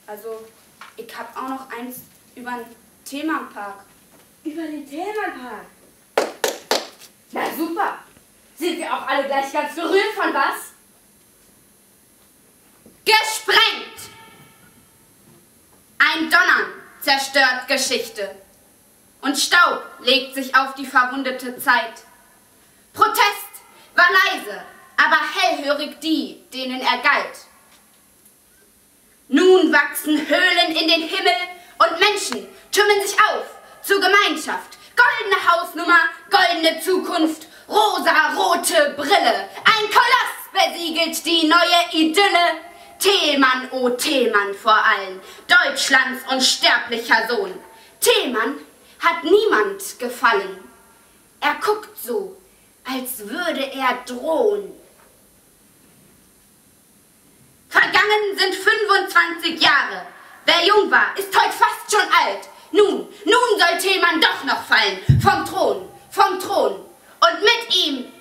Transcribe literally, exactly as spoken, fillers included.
Also, ich hab auch noch eins über den Themenpark. Über den Themenpark? Na super. Sind wir auch alle gleich ganz berührt von was? Gesprengt! Ein Donnern zerstört Geschichte. Und Staub legt sich auf die verwundete Zeit. Protest war leise, aber hellhörig die, denen er galt. Nun wachsen Höhlen in den Himmel und Menschen türmen sich auf zur Gemeinschaft. Goldene Hausnummer, goldene Zukunft, rosa-rote Brille. Ein Koloss besiegelt die neue Idylle. Themann, oh Themann vor allen, Deutschlands unsterblicher Sohn. Themann hat niemand gefallen. Er guckt so, als würde er drohen. Vergangen sind fünfundzwanzig Jahre. Wer jung war, ist heut fast schon alt. Nun, nun soll Themann doch noch fallen. Vom Thron, vom Thron. Und mit ihm